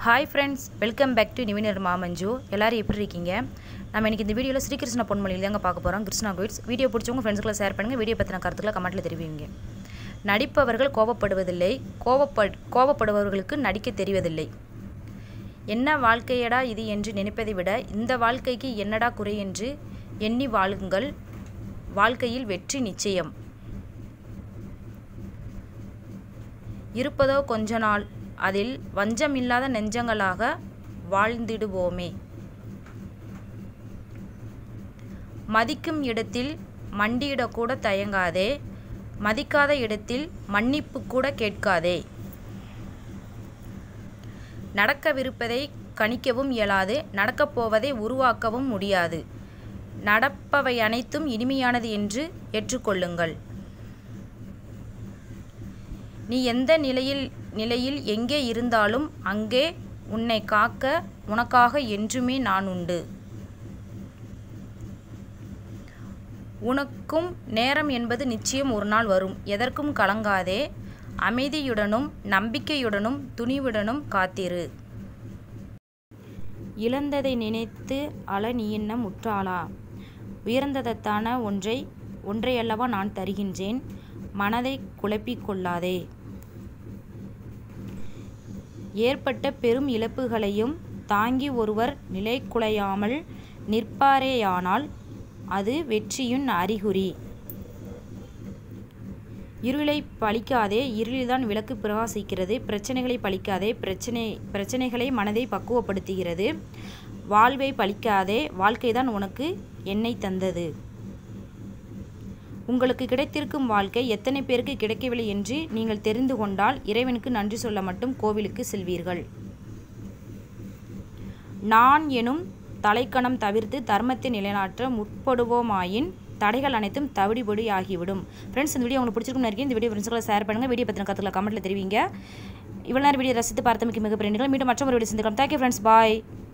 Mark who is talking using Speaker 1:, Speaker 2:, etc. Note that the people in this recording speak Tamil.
Speaker 1: Hi friends, welcome back to நிவினர் மாமஞ்சு. எல்லோரும் எப்படி இருக்கீங்க? நம்ம இன்றைக்கி இந்த வீடியோவில் ஸ்ரீகிருஷ்ண பொன்மொழியில் தாங்க பார்க்க போகிறோம். கிருஷ்ணா குயிட்ஸ் வீடியோ பிடிச்சவங்க ஃப்ரெண்ட்ஸ்களை ஷேர் பண்ணுங்கள். வீடியோ பற்றின கருத்துக்களை கமெண்ட்டில் தெரிவிங்க. நடிப்பவர்கள் கோபப்படுவதில்லை, கோபப்படுபவர்களுக்கு நடிக்க தெரிவதில்லை. என்ன வாழ்க்கையடா இது என்று நினைப்பதை விட இந்த வாழ்க்கைக்கு என்னடா குறை என்று எண்ணி வாழுங்கள். வாழ்க்கையில் வெற்றி நிச்சயம். இருப்பதோ கொஞ்ச நாள், அதில் வஞ்சமில்லாத நெஞ்சங்களாக வாழ்ந்திடுவோமே. மதிக்கும் இடத்தில் மண்டியிடக்கூட தயங்காதே, மதிக்காத இடத்தில் மன்னிப்பு கூட கேட்காதே. நடக்கவிருப்பதை கணிக்கவும் இயலாது, நடக்கப் போவதை உருவாக்கவும் முடியாது. நடப்பவை அனைத்தும் இனிமையானது என்று ஏற்றுக்கொள்ளுங்கள். நீ எந்த நிலையில் எங்கே இருந்தாலும் அங்கே உன்னை காக்க உனக்காக என்றுமே நான் உண்டு. உனக்கும் நேரம் என்பது நிச்சயம் ஒரு நாள் வரும். எதற்கும் கலங்காதே, அமைதியுடனும் நம்பிக்கையுடனும் துணிவுடனும் காத்திரு. இழந்ததை நினைத்து அழ நீ என்ன முட்டாளா? உயர்ந்ததத்தான ஒன்றையல்லவா நான் தருகின்றேன். மனதை குழப்பிக் கொள்ளாதே. ஏற்பட்ட பெரும் இழப்புகளையும் தாங்கி ஒருவர் நிலைகுலையாமல் நிற்பாரேயானால் அது வெற்றியின் அறிகுறி. இருளை பழிக்காதே, இருளில்தான் விளக்கு பிரகாசிக்கிறது. பிரச்சனைகளை பழிக்காதே, பிரச்சனைகளை மனதை பக்குவப்படுத்துகிறது. வாழ்வை பழிக்காதே, வாழ்க்கைதான் உனக்கு என்னை தந்தது. உங்களுக்கு கிடைத்திருக்கும் வாழ்க்கை எத்தனை பேருக்கு கிடைக்கவில்லை என்று நீங்கள் தெரிந்து கொண்டால் இறைவனுக்கு நன்றி சொல்ல மட்டும் கோவிலுக்கு செல்வீர்கள். நான் எனும் தலைக்கணம் தவிர்த்து தர்மத்தை நிலைநாட்ட முற்படுவோமாயின் தடைகள் அனைத்தும் தவிடுபொடி ஆகிவிடும். ஃப்ரெண்ட்ஸ், இந்த வீடியோ உங்களுக்கு பிடிச்சிருக்குன்னு நினைக்கிறேன். இந்த வீடியோ ஃப்ரெண்ட்ஸ்களை ஷேர் பண்ணுங்கள். வீடியோ பற்றின கருத்துக்களை கமெண்ட்டில் தெரிவிங்க. இவ்வளோ நேரம் வீடியோ ரசித்து பார்த்தமைக்கு மிகப்பெரிய நிகழ்ச்சி. மீண்டும் மற்றொரு வீடியோ சந்திக்கலாம். தேங்க்யூ ஃப்ரெண்ட்ஸ், பாய்.